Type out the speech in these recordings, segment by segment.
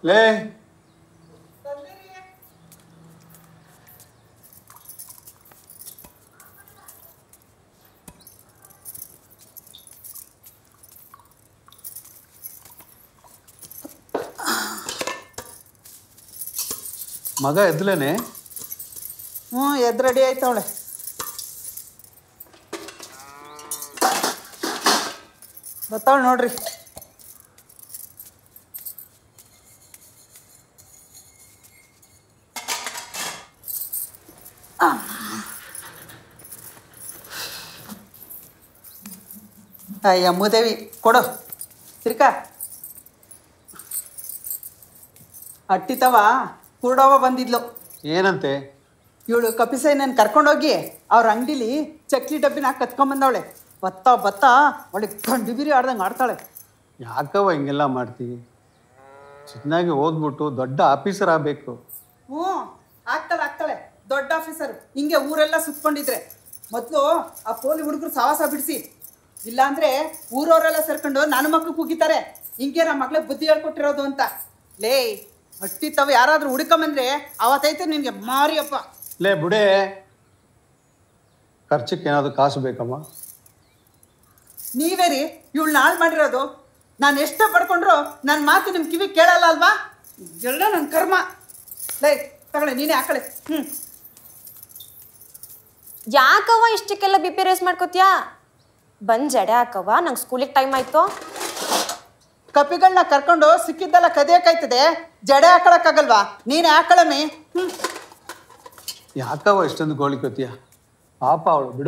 ಲೇ ಮಗ ಎದ್ಲೇನೆ? ಎದ್ದು ರೆಡಿ ಆಯ್ತವಳೆ. ಬರ್ತಾವಳು ನೋಡ್ರಿ. ಅಯ್ಯ ಅಮ್ಮದೇವಿ ಕೊಡು ತಿರ್ಕ. ಅಟ್ಟಿತವ ಕುರುಡವ ಬಂದಿದ್ಲು. ಏನಂತೆ? ಇವಳು ಕಪಿಸೈನನ್ನು ಕರ್ಕೊಂಡೋಗಿ ಅವ್ರ ಅಂಗಡಿಲಿ ಚಕ್ಲಿ ಡಬ್ಬಿನ ಕತ್ಕೊಂಬಂದವಳೆ. ಬತ್ತಾ ಒಳ್ಳೆ ಗಂಡು ಬಿರಿ ಆಡ್ದಂಗೆ ಆಡ್ತಾಳೆ. ಯಾಕವ ಹಿಂಗೆಲ್ಲ ಮಾಡ್ತೀವಿ? ಚೆನ್ನಾಗಿ ಓದ್ಬಿಟ್ಟು ದೊಡ್ಡ ಆಫೀಸರ್ ಆಗಬೇಕು. ಆಗ್ತಾಳೆ ದೊಡ್ಡ ಆಫೀಸರ್. ಹಿಂಗೆ ಊರೆಲ್ಲ ಸುತ್ಕೊಂಡಿದ್ರೆ ಮೊದಲು ಆ ಪೋಲಿ ಹುಡುಗರು ಸಾವಾಸ ಬಿಡಿಸಿ, ಇಲ್ಲಾಂದ್ರೆ ಊರವರೆಲ್ಲ ಸೇರ್ಕೊಂಡು ನನ್ನ ಮಕ್ಕಳು ಕೂಗಿತಾರೆ ಹಿಂಗೆ ನಮ್ಮ ಮಕ್ಳಿಗೆ ಬುದ್ಧಿ ಹೇಳ್ಕೊಟ್ಟಿರೋದು ಅಂತ. ಲೇ ಅಟ್ಟಿತ್ತವ ಯಾರಾದ್ರೂ ಹುಡುಕೊಂಬಂದ್ರೆ ಅವತ್ತೈತೆ ನಿನಗೆ ಮಾರಿಯಪ್ಪ. ಲೇ ಬುಡೇ, ಖರ್ಚಕ್ಕೆ ಏನಾದರೂ ಕಾಸು ಬೇಕಮ್ಮ? ನೀವೇ ರೀ ಇವಳನ್ನ ಹಾಳು ಮಾಡಿರೋದು. ನಾನು ಎಷ್ಟ ಪಡ್ಕೊಂಡ್ರು ನನ್ನ ಮಾತು ನಿಮ್ಮ ಕಿವಿ ಕೇಳಲ್ಲ ಅಲ್ವಾ? ಎಲ್ಲ ನನ್ನ ಕರ್ಮ. ಲೇ ತಗೊಳ್ಳೆ, ನೀನೇ ಹಾಕಳೆ. ಯಾಕವ್ವ ಇಷ್ಟಕ್ಕೆಲ್ಲ ಬಿ ಪಿ ರೇಸ್ ಮಾಡ್ಕೋತೀಯಾ? ಬಂದು ಜಡೆ ಹಾಕವ್ವ, ನಂಗೆ ಸ್ಕೂಲಿಗೆ ಟೈಮ್ ಆಯಿತು. ಕಪಿಗಳನ್ನ ಕರ್ಕೊಂಡು ಸಿಕ್ಕಿದ್ದೆಲ್ಲ ಕದಿಯೋಕ್ಕಾಯ್ತದೆ, ಜಡೆ ಹಾಕೊಳಕ್ಕಾಗಲ್ವಾ? ನೀನೇ ಹಾಕಳಮ್ಮಿ. ಯಾಕವ ಇಷ್ಟೊಂದು ಗೋಳಿಕೋತೀಯ? ಪಾಪ ಅವಳು, ಬಿಡು.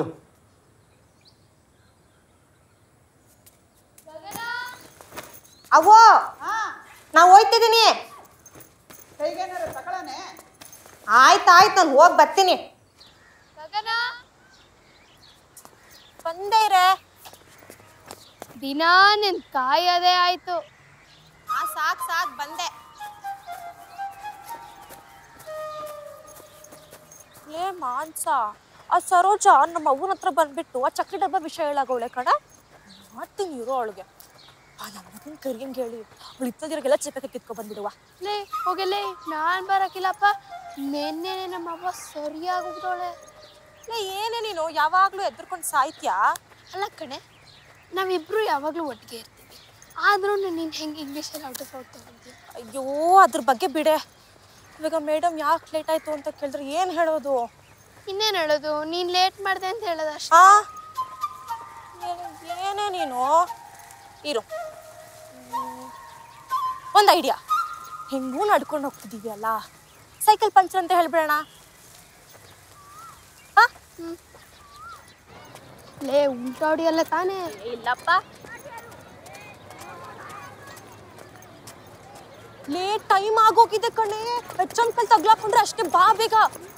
ಅವ್ವೋ ನಾವು ಹೋಯ್ತಿದ್ದೀನಿ. ಕೈಗೇನಾರ ತಗೊಳ್ಳನೆ? ಆಯ್ತು ನಾನು ಹೋಗಿ ಬರ್ತೀನಿ. ಬಂದೇ ಇರೇ. ದಿನ ನಿನ್ ಕಾಯೋದೇ ಆಯ್ತು. ಸಾಕ್ ಬಂದೆ. ಏ ಮಾನ್ಸ, ಆ ಸರೋಜ ನಮ್ಮ ಅವ್ವನ ಹತ್ರ ಬಂದ್ಬಿಟ್ಟು ಆ ಚಕ್ಲಿ ಡಬ್ಬ ವಿಷಯ ಹೇಳಾಗವಳೆ ಕಣ. ಮಾಡ್ತೀನಿ ಇರೋ ಅವಳಿಗೆ. ಆ ನಮ್ಮ ಮಗನ ಕರಿಯಂಗೆ ಹೇಳಿ ಅವಳು ಇತ್ತದಿರೋಗೆಲ್ಲ ಚಿಕ್ಕ ಕಿತ್ಕೊ ಬಂದ್ಬಿಡುವ. ಲೇ ಹೋಗಲೇ, ನಾನ್ ಬರಕಿಲ್ಲಪ್ಪ. ನೆನ್ನೆ ನಮ್ಮ ಅವ್ವ ಸರಿಯಾಗೋಗ್ದವಳೆ. ಲೇ ಏನೇ ನೀನು ಯಾವಾಗ್ಲೂ ಎದ್ರುಕೊಂಡು ಸಾಯ್ತ್ಯಾ? ಅಲ್ಲ ಕಣೆ, ನಾವಿಬ್ರು ಯಾವಾಗ್ಲೂ ಒಟ್ಟಿಗೆ ಇರ್ತೀವಿ. ಆದ್ರೂ ನೀನ್ ಹೆಂಗೆ ಇಂಗ್ಲೀಷಲ್ಲಿ ಔಟ್ ಆಫ್ ಔಟ್ ತಗೊಂತೀಯ? ಅಯ್ಯೋ ಅದ್ರ ಬಗ್ಗೆ ಬಿಡೆ. ಇವಾಗ ಮೇಡಮ್ ಯಾಕೆ ಲೇಟ್ ಆಯ್ತು ಅಂತ ಕೇಳಿದ್ರೆ ಏನು ಹೇಳೋದು? ಇನ್ನೇನು ಹೇಳೋದು? ನೀನ್ ಲೇಟ್ ಮಾಡಿದೆ ಅಂತ ಹೇಳೋದು ಅಷ್ಟೇ. ಏನೇ ನೀನು ಇರು. ಒಂದು ಐಡಿಯಾ. ಹೆಂಗೂ ನಡ್ಕೊಂಡು ಹೋಗ್ತಿದ್ದೀವಿ ಅಲ್ಲ, ಸೈಕಲ್ ಪಂಚರ್ ಅಂತ ಹೇಳ್ಬಿಡೋಣ. ಲೇ ಉಂಟಾಡಿ ಅಲ್ಲ ತಾನೇ? ಇಲ್ಲಪ್ಪ. ಲೇ ಟೈಮ್ ಆಗೋಗಿದೆ ಕಣೆ. ಎಚ್ಚಂಕಲ್ ತಗ್ಲಾಕೊಂಡ್ರೆ ಅಷ್ಟೇ, ಬಾ ಬೇಗ.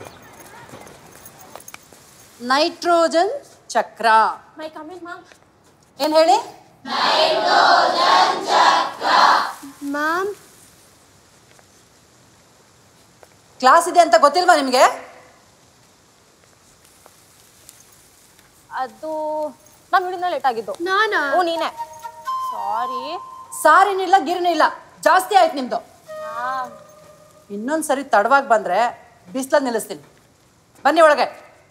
ನೈಟ್ರೋಜನ್ ಚಕ್ರ. May coming ma'am. ಏನು ಹೇಳಿ? ಮ್ಯಾಮ್ ಕ್ಲಾಸ್ ಇದೆ ಅಂತ ಗೊತ್ತಿಲ್ವಾ ನಿಮಗೆ? ಅದು ನಮ್ಮ ಹಿಡಿದ ಲೇಟ್ ಆಗಿದ್ದು. ನಾನಾ? ಓ ನೀನೆ. ಸಾರಿನಿಲ್ಲ ಗಿರಿನಿಲ್ಲ, ಜಾಸ್ತಿ ಆಯ್ತು ನಿಮ್ದು. ಇನ್ನೊಂದು ಸರಿ ತಡವಾಗಿ ಬಂದ್ರೆ ಬಿಸಿಲ ನಿಲ್ಲಿಸ್ತೀನಿ. ಬನ್ನಿ ಒಳಗೆ.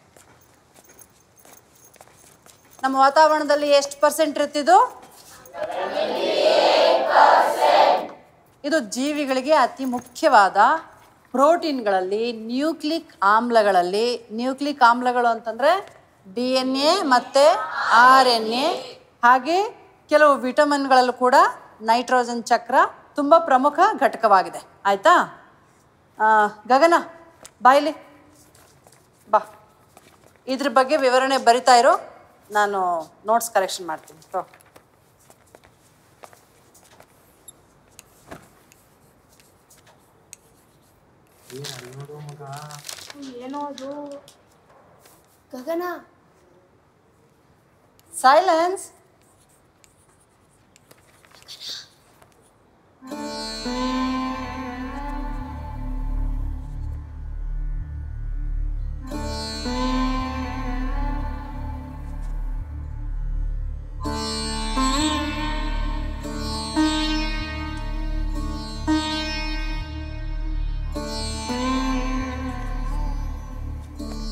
ನಮ್ಮ ವಾತಾವರಣದಲ್ಲಿ ಎಷ್ಟು % ಇರ್ತಿದ್ದು? ಇದು ಜೀವಿಗಳಿಗೆ ಅತಿ ಮುಖ್ಯವಾದ ಪ್ರೋಟೀನ್ಗಳಲ್ಲಿ, ನ್ಯೂಕ್ಲಿಕ್ ಆಮ್ಲಗಳು ಅಂತಂದರೆ DNA ಮತ್ತು RNA, ಹಾಗೆ ಕೆಲವು ವಿಟಮಿನ್ಗಳಲ್ಲೂ ಕೂಡ ನೈಟ್ರೋಜನ್ ಚಕ್ರ ತುಂಬ ಪ್ರಮುಖ ಘಟಕವಾಗಿದೆ. ಆಯಿತಾ? ಗಗನ ಬಾಯಿಲಿ ಬಾ. ಇದ್ರ ಬಗ್ಗೆ ವಿವರಣೆ ಬರಿತಾ ಇರೋ, ನಾನು ನೋಟ್ಸ್ ಕರೆಕ್ಷನ್ ಮಾಡ್ತೀನಿ. ಏನೋ ಅದು ಗಗನ. ಸೈಲೆನ್ಸ್.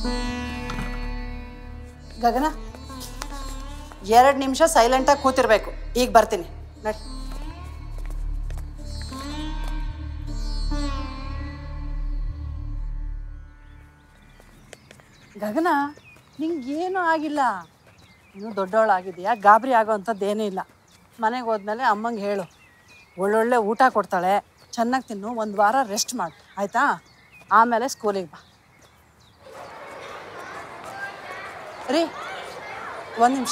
ಗಗನ 2 ನಿಮಿಷ ಸೈಲೆಂಟಾಗಿ ಕೂತಿರ್ಬೇಕು. ಈಗ ಬರ್ತೀನಿ ನಡಿ. ಗಗನ ನಿಂಗೇನೂ ಆಗಿಲ್ಲ, ಇನ್ನೂ ದೊಡ್ಡವಳಾಗಿದೆಯಾ, ಗಾಬರಿ ಆಗೋ ಅಂಥದ್ದೇನೂ ಇಲ್ಲ. ಮನೆಗೆ ಹೋದ್ಮೇಲೆ ಅಮ್ಮಂಗೆ ಹೇಳು, ಒಳ್ಳೊಳ್ಳೆ ಊಟ ಕೊಡ್ತಾಳೆ, ಚೆನ್ನಾಗಿ ತಿನ್ನು, 1 ವಾರ ರೆಸ್ಟ್ ಮಾಡು ಆಯಿತಾ? ಆಮೇಲೆ ಸ್ಕೂಲಿಗೆ ಬಾ. ರೀ 1 ನಿಮಿಷ.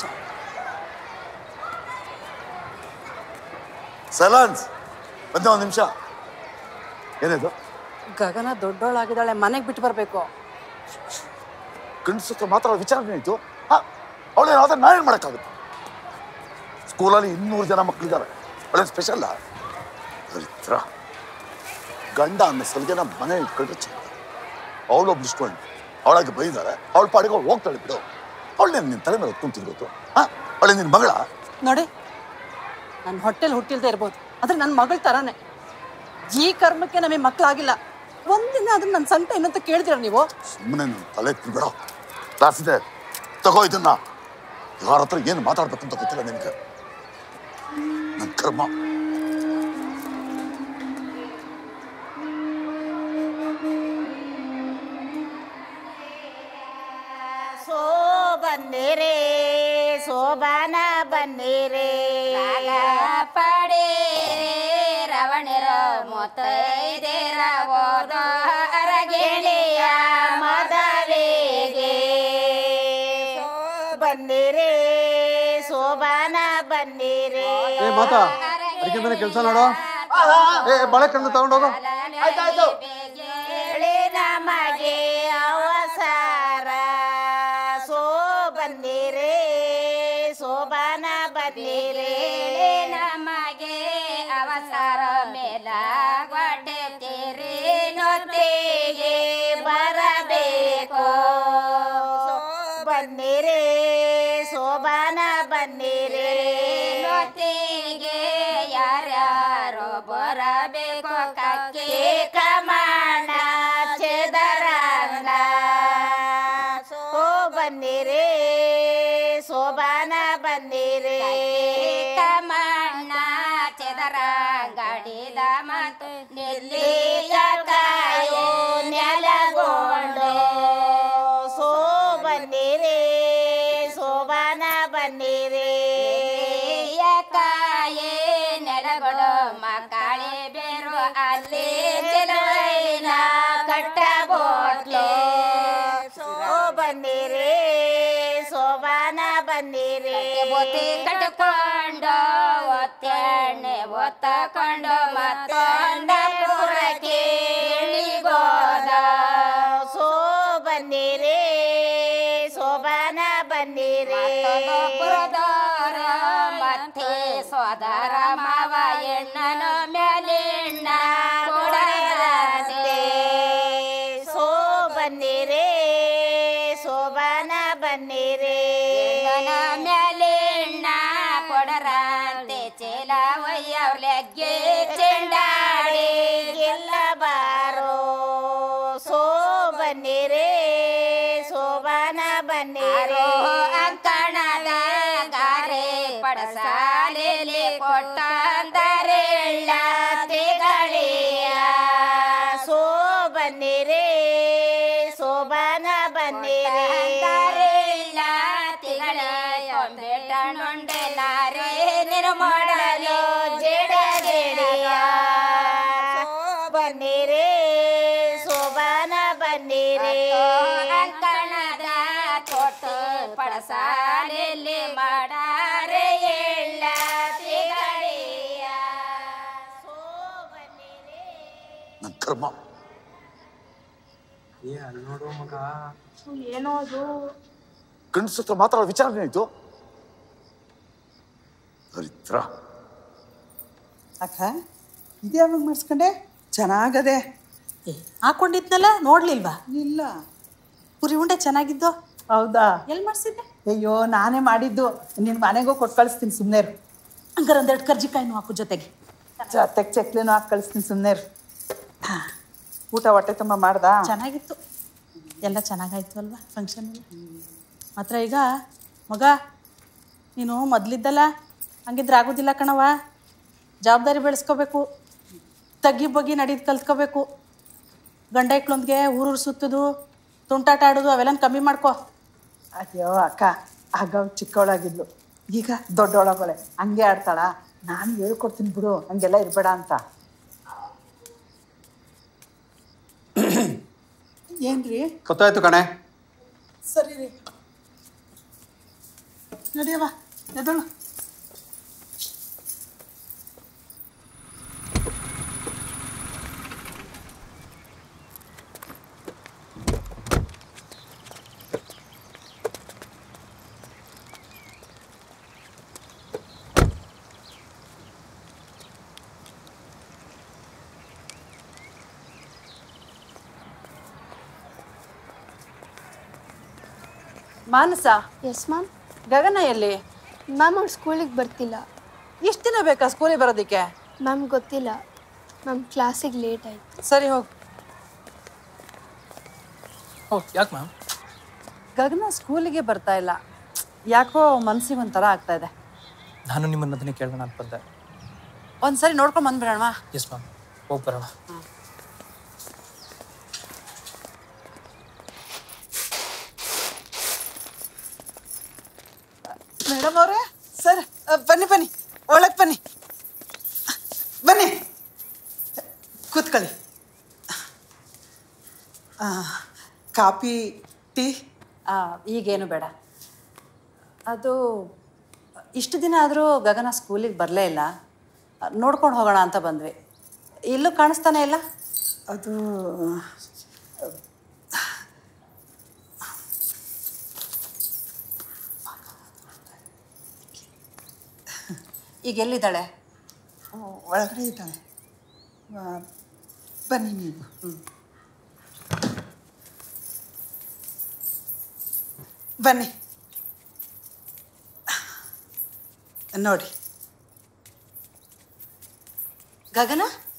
ಸೈಲೆನ್ಸ್. ಬಂದೆ 1 ನಿಮಿಷ. ಏನಿದು? ಗಗನ ದೊಡ್ಡವಳಾಗಿದ್ದಾಳೆ, ಮನೆಗೆ ಬಿಟ್ಟು ಬರಬೇಕು. ಗಂಡಸತ್ರ ಮಾತ್ರ ವಿಚಾರಣೆ ಇತ್ತು. ಅವಳೇನಾದ್ರೆ ನಾನೇನು ಮಾಡೋಕ್ಕಾಗುತ್ತೆ? ಸ್ಕೂಲಲ್ಲಿ 200 ಜನ ಮಕ್ಕಳಿದ್ದಾರೆ, ಅವಳೇನು ಸ್ಪೆಷಲ್ಲ? ದರಿದ್ರ ಗಂಡ ಅನ್ನೋ ಸಲಿಗೆನ ಮನೆ ಇಟ್ಕೊಂಡ್ರೆ ಚೆನ್ನ. ಅವಳೊಬ್ಳು ಇಸ್ಕೊಂಡು ಅವಳಾಗಿ ಬೈದಾರೆ, ಅವಳ ಪಾಡಿಗೆ ಅವಳು ಹೋಗ್ತಾಳೆ ಬಿಡು. ಅವಳೇನು ನಿನ್ನ ತಲೆ ಮೇಲೆ ಹೊತ್ಕೊಂಡು ತಿರ್ಗೋತು? ಅವಳೇ ನಿನ್ನ ಮಗಳ? ನೋಡಿ, ನನ್ನ ಹೊಟ್ಟೆಲಿ ಹುಟ್ಟಿಲ್ದೇ ಇರ್ಬೋದು, ಆದರೆ ನನ್ನ ಮಗಳ ಥರನೇ. ಈ ಕರ್ಮಕ್ಕೆ ನಮಗೆ ಮಕ್ಕಳಾಗಿಲ್ಲ. ಒಂದಿನ ಅದನ್ನ ನನ್ನ ಸಂಕಟ ಏನಂತ ಕೇಳಿದಿರ ನೀವು? ಸುಮ್ಮನೆ ನನ್ನ ತಲೆ ಬಿಡೋ. ಕ್ಲಾಸ್ ಇದೆ, ತಗೋ ಇದನ್ನ. ಯಾರ ಹತ್ರ ಏನು ಮಾತಾಡ್ಬೇಕಂತ ಗೊತ್ತಿಲ್ಲ ನಿನಗೆ. ನನ್ನ ಕರ್ಮ. ಬನ್ನಿರೇ ಶೋಭಾನ ಬನ್ನಿರೇ ಪಡೇ ರವಣಿರ ಮೊತ್ತೈದೇರ ಓದ ಅರಗಿಣಿಯ ಮದವೆಗೆ ಬನ್ನಿರೇ ಶೋಭಾನ ಬನ್ನಿರೇ. ಮಾತಾ ಅಡಿಗೆ ಮನೆ ಕೆಲಸ ನೋಡು. ಬಳೆ ಕಣ್ಣು ತಗೊಂಡೋಗು. ಆಯ್ತಾಯ್ತು. ನಮಗೆ ಅವಸರ ಬನ್ನಿರೇ ಶೋಭಾನ ಬನ್ನಿರೇ ನಮಗೆ ಅವಸರ ಮೇಲ ಗೊಡ್ಡೆ ತೀರಿ ನೊತ್ತಿಗೆ ಬರಬೇಕು. ಬನ್ನಿರೇ ಶೋಭಾನ ಬನ್ನಿರೇ ನೊತ್ತಿಗೆ ಯಾರ್ಯಾರೋ ಬರಬೇಕು. ಕಕ್ಕಿ ಕಮಾಣ ಚೆದರಂಗ ಬನ್ನಿರೇ ಶೋಭಾನ ಬನ್ನಿರೇ ಕಮಣ್ಣ ಚೆದರಂಗಡಿದ ಮತ್ತು ನೆಲ್ಲಿಯ ಕಾಯೋ ನೆಲಗೊಂಡು ಬನ್ನಿರೇ ಶೋಭಾನ ಬನ್ನಿರೇ ಕಾಯೇ ನೆಲಗೊಂಡು ಮಕ್ಕಳೇ ಬೇರು ಅಲ್ಲಿ ಚೆಲುವಿನ ಕಟ್ಟಬೋಟ್ಲೆ ಬನ್ನಿರೇ ಶೋಭಾನ ಬನ್ನಿರೇ ಬೋತಿ ಕಟ್ಕೊಂಡು ಒತ್ತೆಣ್ಣೆ ಒತ್ತಕೊಂಡು ಮತ್ತೊಂದ ಪುರಕ್ಕೆ ಇಳಿಗೋದ ಬನ್ನಿರೇ ಶೋಭಾನ ಬನ್ನಿರೇ ಪುರದೋರ ಮತ್ತೆ ಸೋದರ ಮಾವ ಎಣ್ಣನು ಮ್ಯಾಲೆಣ್ಣ ಕೊಡರದೆ ಬನ್ನಿರೇ ಶೋಭಾನ ಬನ್ನಿರೇ ಮ್ಯಾಲೆಣ್ಣ ಕೊಡರಂತೆ ಚೇಲ ಒಯ್ಯವ್ಲೆಗ್ಗೆ ಚೆಂಡಾಡಿ ಗೆಲ್ಲ ಬಾರೋ ಬನ್ನಿರೇ ಶೋಭಾನ ಬನ್ನಿರೇ ಅಂಕಣದ ಗಾರೆ ಪಡಸಾಲೆಯಲ್ಲಿ ಕೊಟ್ಟಂದರೆ ತಿಗಳಿಯ ಬನ್ನಿರೇ ಶೋಭಾನ ಬನ್ನಿರೇ ತಿಗಳೊಂಡೆಲಾರೆ ನಿರ್ಮಡಲು ಜಡಗೆಡಿಯ ಬನ್ನಿರೇ ಶೋಭಾನ ಬನ್ನಿರೇ ಅಂಕಣದ ತೊಟ್ಟು ಪಡಸಾಲೆಯಲ್ಲಿ ಮಾಡಾರೆ ಎಳ್ಳ ತಿಗಳಿಯ ಬನ್ನಿರೇ ನನ್ನ ಕರ್ಮ. ನೋಡು ಮಗ, ಏನೋ ಅದು ಗಂಡಸತ್ರ ಮಾತ್ರ ವಿಚಾರಣೆ ಆಯ್ತು. ದರಿದ್ರ. ಅಕ್ಕ ಇದು ಯಾವಾಗ ಮಾಡಿಸ್ಕೊಂಡೆ? ಚೆನ್ನಾಗದೆ. ಹಾಕೊಂಡಿದ್ನಲ್ಲ, ನೋಡ್ಲಿಲ್ವಾ? ಇಲ್ಲ. ಪುರಿ ಉಂಡೆ ಚೆನ್ನಾಗಿದ್ದು. ಹೌದಾ? ಎಲ್ಲಿ ಮಾಡಿಸಿದ್ದೆ? ಅಯ್ಯೋ ನಾನೇ ಮಾಡಿದ್ದು. ನಿನ್ನ ಮನೆಗೂ ಕೊಟ್ಟು ಕಳಿಸ್ತೀನಿ, ಸುಮ್ಮನೆ ಇರು. ಹಂಗಾರೆ 2 ಕರ್ಜಿಕಾಯಿನೂ ಹಾಕು ಜೊತೆಗೆ. ಜೊತೆಗೆ ಚಕ್ಲಿನೂ ಹಾಕಿ ಕಳಿಸ್ತೀನಿ, ಸುಮ್ಮನೆ ಇರು. ಊಟ ಹೊಟ್ಟೆ ತುಂಬ ಮಾಡ್ದಾ? ಚೆನ್ನಾಗಿತ್ತು. ಎಲ್ಲ ಚೆನ್ನಾಗಾಯ್ತು ಅಲ್ವಾ ಫಂಕ್ಷನ್ ಮಾತ್ರ ಈಗ ಮಗ ನೀನು ಮೊದಲಿದ್ದಲ್ಲ ಹಂಗಿದ್ರೆ ಆಗೋದಿಲ್ಲ ಕಣವ. ಜವಾಬ್ದಾರಿ ಬೆಳೆಸ್ಕೋಬೇಕು, ತಗ್ಗಿ ಬಗ್ಗಿ ನಡೀದು ಕಲ್ತ್ಕೋಬೇಕು. ಗಂಡ ಇಕ್ಳೊಂದಿಗೆ ಊರೂರು ಸುತ್ತೋದು, ತುಂಟಾಟ ಆಡೋದು ಅವೆಲ್ಲ ಕಮ್ಮಿ ಮಾಡ್ಕೊ. ಅಯ್ಯೋ ಅಕ್ಕ, ಆಗ ಚಿಕ್ಕವಳಾಗಿದ್ಲು, ಈಗ ದೊಡ್ಡವಳಾಗಳೆ, ಹಂಗೆ ಆಡ್ತಾಳ. ನಾನು ಹೇಳ್ಕೊಡ್ತೀನಿ ಬಿಡು, ಹಂಗೆಲ್ಲ ಇರಬೇಡ ಅಂತ. ಏನ್ರಿ? ಗೊತ್ತಾಯ್ತು ಕಣೆ. ಸರಿ ರೀ, ನಡಿಯವ ಎದಳು. ಮಾನಸ, ಎಸ್ ಮ್ಯಾಮ್. ಗಗನ ಎಲ್ಲಿ? ಮ್ಯಾಮ್ ಅವ್ರು ಸ್ಕೂಲಿಗೆ ಬರ್ತಿಲ್ಲ. ಎಷ್ಟು ದಿನ ಬೇಕಾ ಸ್ಕೂಲಿಗೆ ಬರೋದಕ್ಕೆ? ಮ್ಯಾಮ್ ಗೊತ್ತಿಲ್ಲ, ಮ್ಯಾಮ್ ಕ್ಲಾಸಿಗೆ ಲೇಟ್ ಆಯಿತು. ಸರಿ ಹೋಗು. ಯಾಕೆ ಮ್ಯಾಮ್? ಗಗನ ಸ್ಕೂಲಿಗೆ ಬರ್ತಾ ಇಲ್ಲ, ಯಾಕೋ ಮನಸ್ಸಿಗೆ ಒಂಥರ ಆಗ್ತಾ ಇದೆ. ನಾನು ನಿಮ್ಮನ್ನ ಅದನ್ನೇ ಕೇಳೋಣ ಅಂತ ಬಂದೆ. ಒಂದ್ಸರಿ ನೋಡ್ಕೊಂಡು ಬಂದ್ಬಿಡೋಣ. ಎಸ್ ಮ್ಯಾಮ್, ಹೋಗಿ ಬರೋಣ. ಮೇಡಮ್ ಅವರೇ, ಸರ್ ಬನ್ನಿ ಬನ್ನಿ, ಒಳಗೆ ಬನ್ನಿ ಬನ್ನಿ, ಕೂತ್ಕೊಳ್ಳಿ. Coffee tea? ಈಗೇನು ಬೇಡ. ಅದು ಇಷ್ಟು ದಿನ ಆದರೂ ಗಗನ ಸ್ಕೂಲಿಗೆ ಬರಲೇ ಇಲ್ಲ, ನೋಡ್ಕೊಂಡು ಹೋಗೋಣ ಅಂತ ಬಂದ್ವಿ. ಇಲ್ಲೂ ಕಾಣಿಸ್ತಾನೆ ಇಲ್ಲ. ಅದು ಈಗ ಎಲ್ಲಿದ್ದಾಳೆ? ಒಳಗಡೆ ಇದ್ದಾಳೆ. ಬನ್ನಿ ನೀವು. ಬನ್ನಿ ನೋಡಿ. ಗಗನ,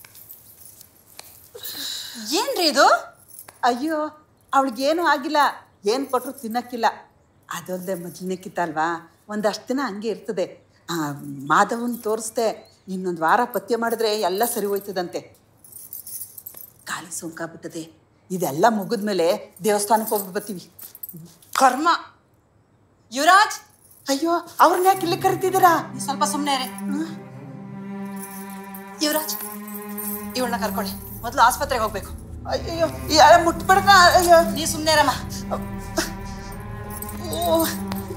ಏನ್ರಿ ಇದು? ಅಯ್ಯೋ, ಅವಳಿಗೇನು ಆಗಿಲ್ಲ, ಏನು ಕೊಟ್ಟರು ತಿನ್ನಕ್ಕಿಲ್ಲ. ಅದಲ್ಲದೆ ಮೊದಲನೇಕ್ಕಿತ್ತ ಅಲ್ವಾ, ಒಂದಷ್ಟು ದಿನ ಹಂಗೆ ಇರ್ತದೆ. ಮಾಧವನ್ ತೋರಿಸ್ದೆ, ಇನ್ನೊಂದು ವಾರ ಪಥ್ಯ ಮಾಡಿದ್ರೆ ಎಲ್ಲ ಸರಿ ಹೋಯ್ತದಂತೆ. ಗಾಳಿ ಸೋಂಕಾಗ್ಬಿಟ್ಟದೆ. ಇದೆಲ್ಲ ಮುಗಿದ್ಮೇಲೆ ದೇವಸ್ಥಾನಕ್ಕೆ ಹೋಗ್ಬಿಟ್ಟು ಬರ್ತೀವಿ. ಕರ್ಮ. ಯುವರಾಜ್, ಅಯ್ಯೋ, ಅವ್ರನ್ನ ಯಾಕೆ ಇಲ್ಲಿ ಕರಿತಿದ್ದೀರಾ? ಸ್ವಲ್ಪ ಸುಮ್ಮನೆ ರೀ. ಯುವರಾಜ್, ಇವಳನ್ನ ಕರ್ಕೊಳ್ಳಿ, ಮೊದಲು ಆಸ್ಪತ್ರೆಗೆ ಹೋಗ್ಬೇಕು. ಅಯ್ಯೋ, ಮುಟ್ಬಿಡ್ಕ. ಅಯ್ಯೋ, ನೀ ಸುಮ್ಮನೆ ರಮ್ಮ. ಓ,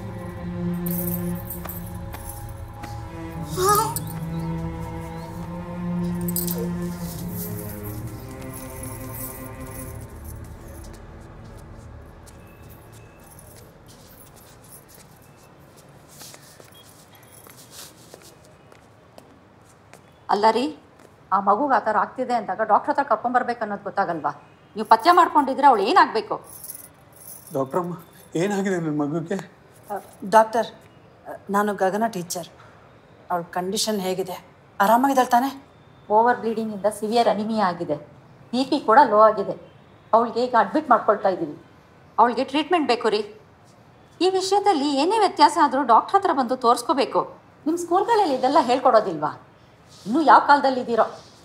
ಅಲ್ಲ ರೀ, ಆ ಮಗುಗೆ ಆ ಥರ ಆಗ್ತಿದೆ ಅಂದಾಗ ಡಾಕ್ಟ್ರ್ ಹತ್ರ ಕರ್ಕೊಂಬರ್ಬೇಕು ಅನ್ನೋದು ಗೊತ್ತಾಗಲ್ವಾ? ನೀವು ಪಥ್ಯ ಮಾಡ್ಕೊಂಡಿದ್ರೆ ಅವಳು ಏನಾಗಬೇಕು? ಡಾಕ್ಟ್ರಮ್ಮ, ಏನಾಗಿದೆ ನನ್ನ ಮಗುಗೆ? ಡಾಕ್ಟರ್, ನಾನು ಗಗನ ಟೀಚರ್. ಅವಳ ಕಂಡೀಷನ್ ಹೇಗಿದೆ? ಆರಾಮಾಗಿದ್ದಾಳೆ ತಾನೆ? ಓವರ್ ಬ್ಲೀಡಿಂಗಿಂದ ಸಿವಿಯರ್ ಅನಿಮಿಯಾ ಆಗಿದೆ, BP ಕೂಡ ಲೋ ಆಗಿದೆ. ಅವಳಿಗೆ ಈಗ ಅಡ್ಮಿಟ್ ಮಾಡ್ಕೊಳ್ತಾ ಇದ್ದೀವಿ. ಅವಳಿಗೆ ಟ್ರೀಟ್ಮೆಂಟ್ ಬೇಕು ರೀ. ಈ ವಿಷಯದಲ್ಲಿ ಏನೇ ವ್ಯತ್ಯಾಸ ಆದರೂ ಡಾಕ್ಟ್ರ್ ಹತ್ರ ಬಂದು ತೋರಿಸ್ಕೋಬೇಕು. ನಿಮ್ಮ ಸ್ಕೂಲ್ಗಳಲ್ಲಿ ಇದೆಲ್ಲ ಹೇಳ್ಕೊಡೋದಿಲ್ವಾ? ಇನ್ನೂ ಯಾವ ಕಾಲದಲ್ಲಿ ಇದ್ದೀರೋ?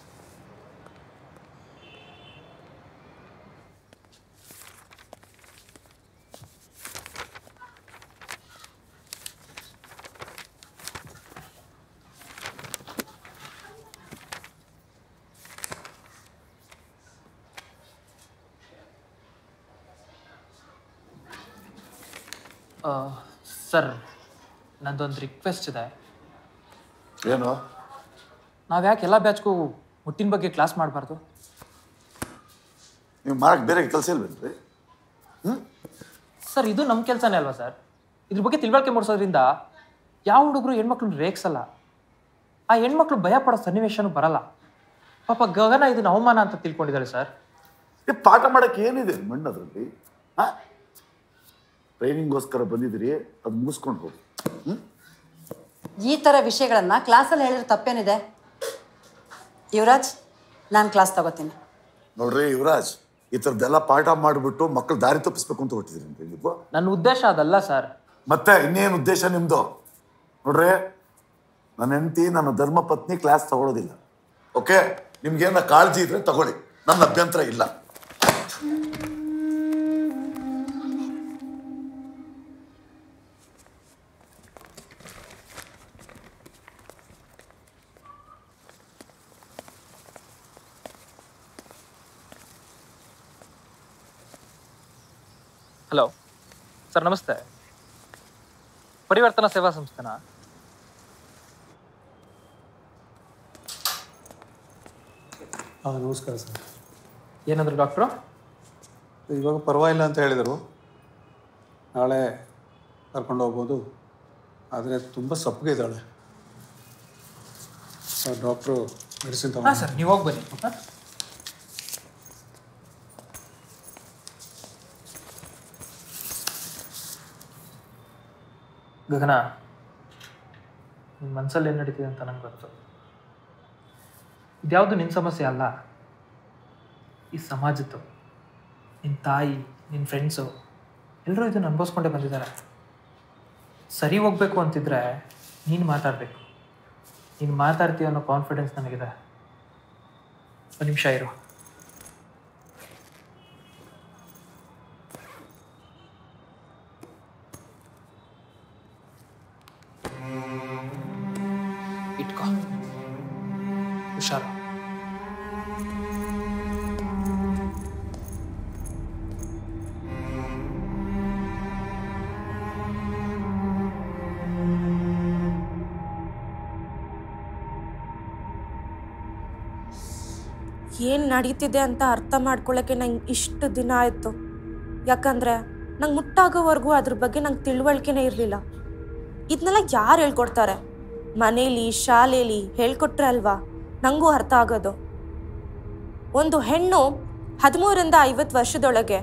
ಸರ್, ನಂದೊಂದು ರಿಕ್ವೆಸ್ಟ್ ಇದೆ. ಏನು? ನಾವು ಯಾಕೆ ಎಲ್ಲ ಬ್ಯಾಚ್ಗೂ ಮುಟ್ಟಿನ ಬಗ್ಗೆ ಕ್ಲಾಸ್ ಮಾಡಬಾರ್ದು? ನೀವು ಮಾಡಕ್ಕೆ ಬೇರೆ ಕೆಲಸ ಇಲ್ವೇನ್ರಿ? ಸರ್, ಇದು ನಮ್ಮ ಕೆಲಸನೇ ಅಲ್ವಾ ಸರ್? ಇದ್ರ ಬಗ್ಗೆ ತಿಳುವಳಿಕೆ ಮೂಡಿಸೋದ್ರಿಂದ ಯಾವ ಹುಡುಗರು ಹೆಣ್ಮಕ್ಳನ್ನ ರೇಗಿಸಲ್ಲ, ಆ ಹೆಣ್ಮಕ್ಳು ಭಯ ಪಡೋ ಸನ್ನಿವೇಶನೂ ಬರಲ್ಲ. ಪಾಪ ಗಗನ ಇದನ್ನ ಅವಮಾನ ಅಂತ ತಿಳ್ಕೊಂಡಿದ್ದಾಳೆ ಸರ್. ಪಾಠ ಮಾಡೋಕ್ಕೆ ಏನಿದೆ ಮಣ್ಣದ್ರಲ್ಲಿ? ಹಾಂ, ಟ್ರೈನಿಂಗ್ಗೋಸ್ಕರ ಬಂದಿದ್ದೀರಿ, ಅದು ಮುಗಿಸ್ಕೊಂಡು ಹೋಗಿ. ಈ ಥರ ವಿಷಯಗಳನ್ನು ಕ್ಲಾಸಲ್ಲಿ ಹೇಳಿದ್ರೆ ತಪ್ಪೇನಿದೆ? ಯುವರಾಜ್, ನಾನು ಕ್ಲಾಸ್ ತಗೋತೀನಿ. ನೋಡ್ರಿ ಯುವರಾಜ್, ಈ ಥರದ್ದೆಲ್ಲ ಪಾಠ ಮಾಡಿಬಿಟ್ಟು ಮಕ್ಕಳು ದಾರಿ ತಪ್ಪಿಸ್ಬೇಕು ಅಂತ ಹೊಟ್ಟಿದ್ದೀರಿ ನೀವು? ನನ್ನ ಉದ್ದೇಶ ಅದಲ್ಲ ಸರ್. ಮತ್ತೆ ಇನ್ನೇನು ಉದ್ದೇಶ ನಿಮ್ಮದು? ನೋಡ್ರಿ, ನನ್ನ ಹೆಂಡತಿ ನನ್ನ ಧರ್ಮ ಪತ್ನಿ ಕ್ಲಾಸ್ ತಗೊಳ್ಳೋದಿಲ್ಲ. ಓಕೆ, ನಿಮ್ಗೇನ ಕಾಳಜಿ ಇದ್ರೆ ತಗೊಳ್ಳಿ, ನನ್ನ ಅಭ್ಯಂತರ ಇಲ್ಲ. ಹಲೋ ಸರ್, ನಮಸ್ತೆ. ಪರಿವರ್ತನಾ ಸೇವಾ ಸಂಸ್ಥೆನಾ? ನಮಸ್ಕಾರ ಸರ್. ಏನಂದ್ರು ಡಾಕ್ಟ್ರು? ಇವಾಗ ಪರವಾಗಿಲ್ಲ ಅಂತ ಹೇಳಿದರು. ನಾಳೆ ಕರ್ಕೊಂಡು ಹೋಗ್ಬೋದು, ಆದರೆ ತುಂಬ ಸಪ್ಪಗೆ ಇದ್ದಾಳೆ. ಡಾಕ್ಟ್ರು ಮೆಡಿಸಿನ್ ಹಾಂ ಸರ್, ನೀವು ಹೋಗಿ ಬನ್ನಿ. ಗಗನ, ನಿನ್ನ ಮನಸ್ಸಲ್ಲಿ ಏನು ನಡೀತಿದೆ ಅಂತ ನಂಗೆ ಗೊತ್ತು. ಇದ್ಯಾವುದು ನಿನ್ನ ಸಮಸ್ಯೆ ಅಲ್ಲ, ಈ ಸಮಾಜದ್ದು. ನಿನ್ನ ತಾಯಿ, ನಿನ್ನ ಫ್ರೆಂಡ್ಸು ಎಲ್ಲರೂ ಇದನ್ನು ಅನುಭವಿಸ್ಕೊಂಡೇ ಬಂದಿದ್ದಾರೆ. ಸರಿ ಹೋಗ್ಬೇಕು ಅಂತಿದ್ರೆ ನೀನು ಮಾತಾಡಬೇಕು. ನೀನು ಮಾತಾಡ್ತೀಯ ಅನ್ನೋ ಕಾನ್ಫಿಡೆನ್ಸ್ ನನಗಿದೆ. ಒಂದು ನಿಮಿಷ ಇರು. ಇಟ್ಕೋ, ಹುಷಾರು. ಏನು ನಡೀತಿದೆ ಅಂತ ಅರ್ಥ ಮಾಡ್ಕೊಳ್ಳೋಕ್ಕೆ ನಂಗೆ ಇಷ್ಟು ದಿನ ಆಯಿತು. ಯಾಕಂದರೆ ನಂಗೆ ಮುಟ್ಟಾಗೋವರೆಗೂ ಅದ್ರ ಬಗ್ಗೆ ನಂಗೆ ತಿಳುವಳಿಕೆನೇ ಇರಲಿಲ್ಲ. ಇದನ್ನೆಲ್ಲ ಯಾರು ಹೇಳ್ಕೊಡ್ತಾರೆ? ಮನೇಲಿ, ಶಾಲೆಯಲ್ಲಿ ಹೇಳ್ಕೊಟ್ರೆ ಅಲ್ವಾ ನನಗೂ ಅರ್ಥ ಆಗೋದು. ಒಂದು ಹೆಣ್ಣು 13ರಿಂದ 50 ವರ್ಷದೊಳಗೆ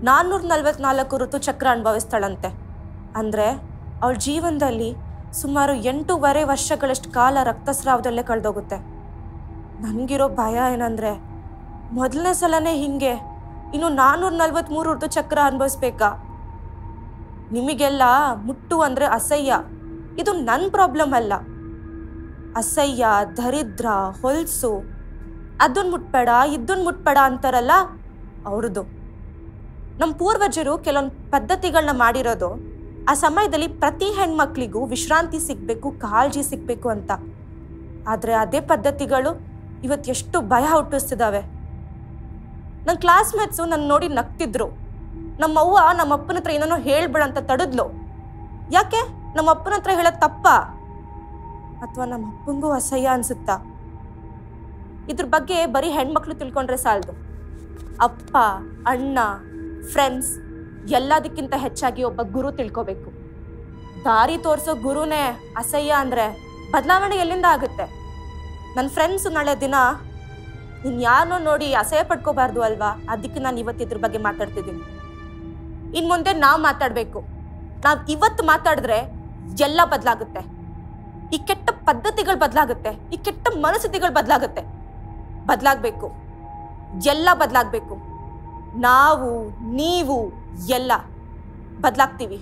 444 ಋತುಚಕ್ರ ಅನುಭವಿಸ್ತಾಳಂತೆ. ಅಂದರೆ ಅವಳ ಜೀವನದಲ್ಲಿ ಸುಮಾರು 8.5 ವರ್ಷಗಳಷ್ಟು ಕಾಲ ರಕ್ತಸ್ರಾವದಲ್ಲೇ ಕಳೆದೋಗುತ್ತೆ. ನನಗಿರೋ ಭಯ ಏನಂದರೆ, ಮೊದಲನೇ ಸಲನೇ ಹೀಗೆ ಇನ್ನು 443 ಋತುಚಕ್ರ ಅನುಭವಿಸ್ಬೇಕಾ? ನಿಮಗೆಲ್ಲ ಮುಟ್ಟು ಅಂದರೆ ಅಸಹ್ಯ. ಇದು ನನ್ನ ಪ್ರಾಬ್ಲಮ್ ಅಲ್ಲ. ಅಸಹ್ಯ, ದರಿದ್ರ, ಹೊಲ್ಸು, ಅದನ್ನು ಮುಟ್ಬೇಡ, ಇದನ್ನು ಮುಟ್ಬೇಡ ಅಂತಾರಲ್ಲ ಅವ್ರದ್ದು. ನಮ್ಮ ಪೂರ್ವಜರು ಕೆಲವೊಂದು ಪದ್ಧತಿಗಳನ್ನ ಮಾಡಿರೋದು ಆ ಸಮಯದಲ್ಲಿ ಪ್ರತಿ ಹೆಣ್ಮಕ್ಳಿಗೂ ವಿಶ್ರಾಂತಿ ಸಿಗಬೇಕು, ಕಾಳಜಿ ಸಿಗಬೇಕು ಅಂತ. ಆದರೆ ಅದೇ ಪದ್ಧತಿಗಳು ಇವತ್ತು ಎಷ್ಟು ಭಯ ಹುಟ್ಟಿಸ್ತಿದ್ದಾವೆ. ನನ್ನ ಕ್ಲಾಸ್ಮೇಟ್ಸು ನನ್ನ ನೋಡಿ ನಗ್ತಿದ್ರು. ನಮ್ಮವ್ವ ನಮ್ಮ ಅಪ್ಪನ ಹತ್ರ ಏನೇನೋ ಹೇಳ್ಬೇಡ ಅಂತ ತಡೆದ್ಲು. ಯಾಕೆ? ನಮ್ಮ ಅಪ್ಪನ ಹತ್ರ ಹೇಳೋದು ತಪ್ಪಾ? ಅಥವಾ ನಮ್ಮ ಅಪ್ಪಂಗೂ ಅಸಹ್ಯ ಅನ್ಸುತ್ತಾ? ಇದ್ರ ಬಗ್ಗೆ ಬರೀ ಹೆಣ್ಮಕ್ಳು ತಿಳ್ಕೊಂಡ್ರೆ ಸಾಲದು. ಅಪ್ಪ, ಅಣ್ಣ, ಫ್ರೆಂಡ್ಸ್ ಎಲ್ಲದಕ್ಕಿಂತ ಹೆಚ್ಚಾಗಿ ಒಬ್ಬ ಗುರು ತಿಳ್ಕೊಬೇಕು. ದಾರಿ ತೋರಿಸೋ ಗುರುನೇ ಅಸಹ್ಯ ಅಂದರೆ ಬದಲಾವಣೆ ಎಲ್ಲಿಂದ ಆಗುತ್ತೆ? ನನ್ನ ಫ್ರೆಂಡ್ಸು ನಾಳೆ ದಿನ ನೀನು ಯಾರನ್ನೋ ನೋಡಿ ಅಸಹ್ಯ ಪಡ್ಕೋಬಾರ್ದು ಅಲ್ವಾ? ಅದಕ್ಕೆ ನಾನು ಇವತ್ತು ಇದ್ರ ಬಗ್ಗೆ ಮಾತಾಡ್ತಿದ್ದೀನಿ. ಇನ್ನು ಮುಂದೆ ನಾವು ಮಾತಾಡಬೇಕು. ನಾವು ಇವತ್ತು ಮಾತಾಡಿದ್ರೆ ಎಲ್ಲ ಬದಲಾಗುತ್ತೆ. ಈ ಕೆಟ್ಟ ಪದ್ಧತಿಗಳು ಬದಲಾಗುತ್ತೆ, ಈ ಕೆಟ್ಟ ಮನಸ್ಥಿತಿಗಳು ಬದಲಾಗಬೇಕು. ಎಲ್ಲ ಬದಲಾಗಬೇಕು. ನಾವು, ನೀವು ಎಲ್ಲ ಬದಲಾಗ್ತೀವಿ.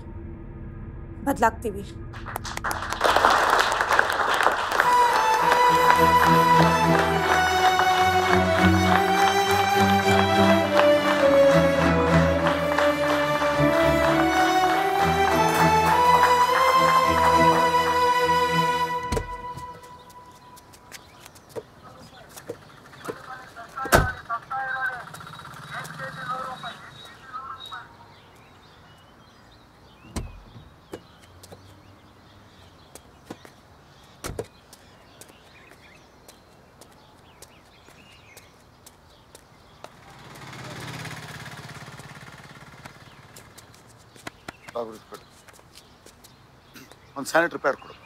ಒಂದು ಸ್ಯಾನಿಟರಿ ಪ್ಯಾಡ್ ಕೊಡು.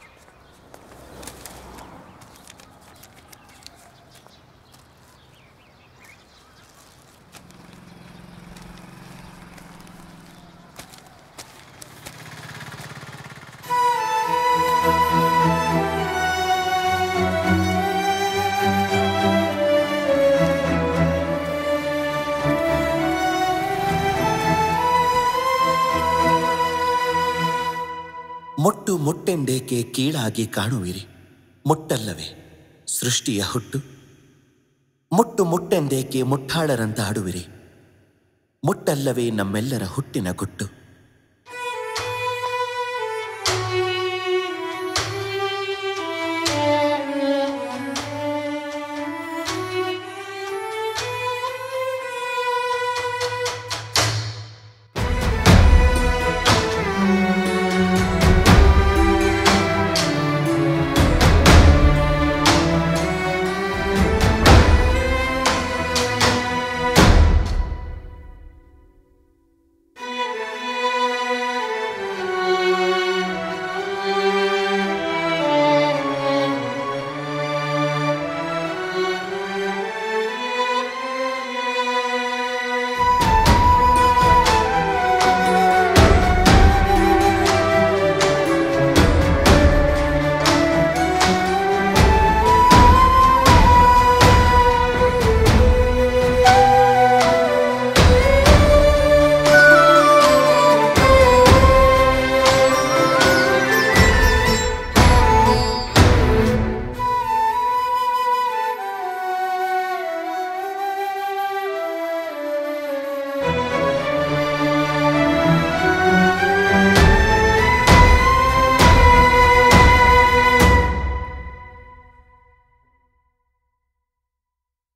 ಮೊಟ್ಟು ಮೊಟ್ಟೆಂದೇಕೆ ಕೀಳಾಗಿ ಕಾಣುವಿರಿ, ಮೊಟ್ಟಲ್ಲವೇ ಸೃಷ್ಟಿಯ ಹುಟ್ಟು. ಮೊಟ್ಟು ಮೊಟ್ಟೆಂದೇಕೆ ಮುಟ್ಟಾಳರಂತ ಆಡುವಿರಿ, ಮೊಟ್ಟಲ್ಲವೇ ನಮ್ಮೆಲ್ಲರ ಹುಟ್ಟಿನ ಗುಟ್ಟು.